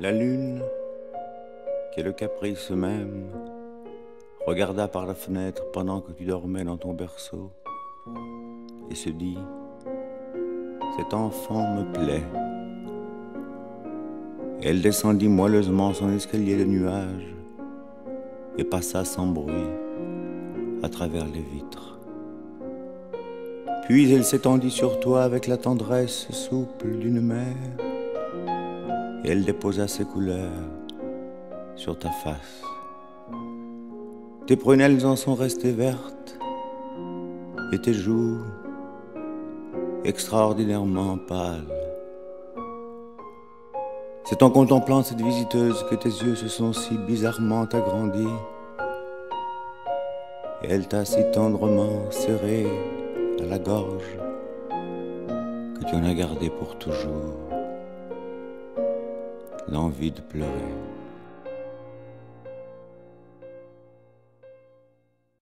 La lune, qui est le caprice même, regarda par la fenêtre pendant que tu dormais dans ton berceau et se dit: cet enfant me plaît. Et elle descendit moelleusement son escalier de nuages et passa sans bruit à travers les vitres. Puis elle s'étendit sur toi avec la tendresse souple d'une mère, et elle déposa ses couleurs sur ta face. Tes prunelles en sont restées vertes et tes joues extraordinairement pâles. C'est en contemplant cette visiteuse que tes yeux se sont si bizarrement agrandis, et elle t'a si tendrement serré à la gorge que tu en as gardé pour toujours l'envie de pleurer.